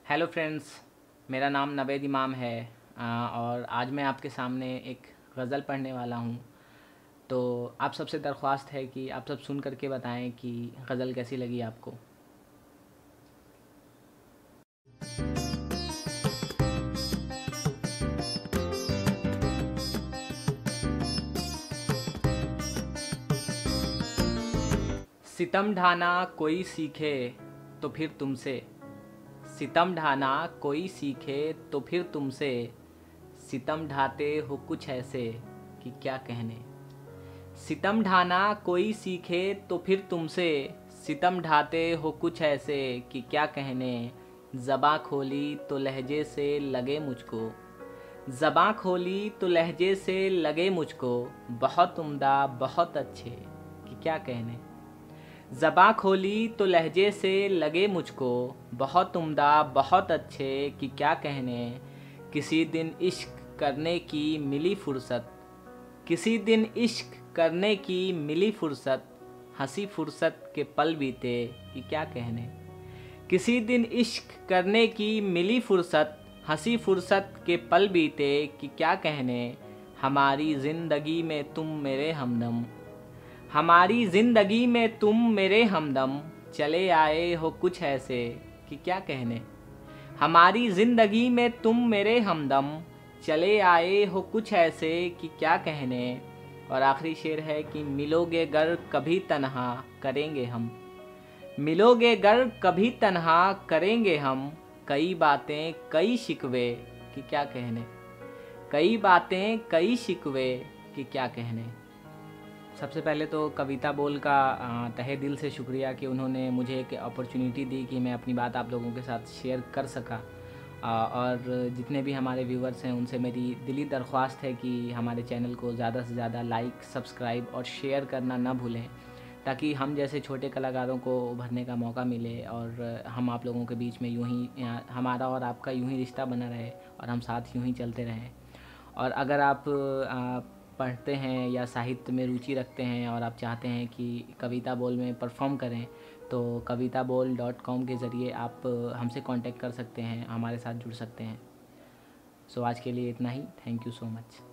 Hello friends, मेरा नाम नवेद इमाम है। और आज मैं आपके सामने एक गज़ल पढ़ने वाला हूँ। तो आप सबसे दरख्वास्त है कि आप सब सुन करके बताएं कि गज़ल कैसी लगी आपको। सितम ढाना कोई सीखे तो फिर तुमसे, सितम ढाना कोई सीखे तो फिर तुमसे, सितम ढाते हो कुछ ऐसे कि क्या कहने। सितम ढाना कोई सीखे तो फिर तुमसे, सितम ढाते हो कुछ ऐसे कि क्या कहने। ज़बां खोली तो लहजे से लगे मुझको, ज़बां खोली तो लहजे से लगे मुझको, बहुत उम्दा बहुत अच्छे कि क्या कहने। ज़बां खोली तो लहजे से लगे मुझको, बहुत उम्दा बहुत अच्छे कि क्या कहने। किसी दिन इश्क करने की मिली फुर्सत, किसी दिन इश्क करने की मिली फुर्सत, हंसी फुर्सत के पल बीते कि क्या कहने। किसी दिन इश्क करने की मिली फुर्सत, हंसी फुर्सत के पल बीते कि क्या कहने। हमारी ज़िंदगी में तुम मेरे हमदम, हमारी ज़िंदगी में तुम मेरे हमदम, चले आए हो कुछ ऐसे कि क्या कहने। हमारी ज़िंदगी में तुम मेरे हमदम, चले आए हो कुछ ऐसे कि क्या कहने। और आखिरी शेर है कि मिलोगे गर कभी तन्हा करेंगे हम, मिलोगे गर कभी तन्हा करेंगे हम, कई बातें कई शिकवे कि क्या कहने। कई बातें कई शिकवे कि क्या कहने। सबसे पहले तो कविता बोल का तहे दिल से शुक्रिया कि उन्होंने मुझे एक अपॉर्चुनिटी दी कि मैं अपनी बात आप लोगों के साथ शेयर कर सका। और जितने भी हमारे व्यूवर्स हैं उनसे मेरी दिली दरख्वास्त है कि हमारे चैनल को ज़्यादा से ज़्यादा लाइक, सब्सक्राइब और शेयर करना ना भूलें, ताकि हम जैसे छोटे कलाकारों को उभरने का मौका मिले और हम आप लोगों के बीच में यूं ही हमारा और आपका यूं ही रिश्ता बना रहे और हम साथ यूं ही चलते रहें। और अगर आप पढ़ते हैं या साहित्य में रुचि रखते हैं और आप चाहते हैं कि कविता बोल में परफॉर्म करें, तो kavitaboal.com के ज़रिए आप हमसे कांटेक्ट कर सकते हैं, हमारे साथ जुड़ सकते हैं। सो आज के लिए इतना ही। Thank you so much.